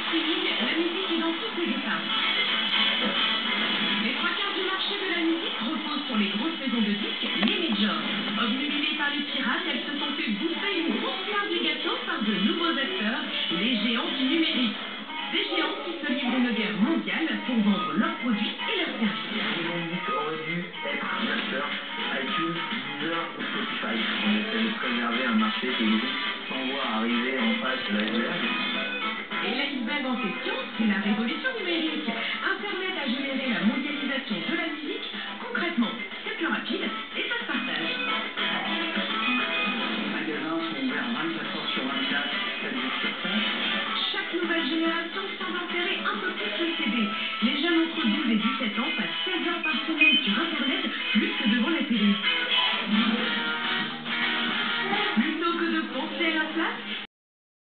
streaming, la musique est dans toutes ses étapes. Les trois quarts du marché de la musique reposent sur les grosses maisons de disques, les majors. Obnubilées par les pirates, elles se sont fait bouffer une grosse part du gâteau par de nouveaux acteurs, les géants du numérique. Des géants qui se livrent une guerre mondiale pour vendre leurs produits et leurs services. La musique aurait dû être Napster, iTunes, Deezer ou Spotify. On essaie de préserver un marché qui existe sans voir arriver en face de l'iceberg. Et l'iceberg en question, c'est la révolution numérique. Internet a généré la mondialisation de la musique. Concrètement, c'est plus rapide et ça se partage. Les magasins sont ouverts 24 heures sur 24, 7 jours sur 7. Chaque nouvelle génération semble enterrer un peu plus le CD. Les jeunes entre 12 et 17 ans passent 16 heures par semaine sur Internet, plus que devant la télé. Plutôt que de penser à la place,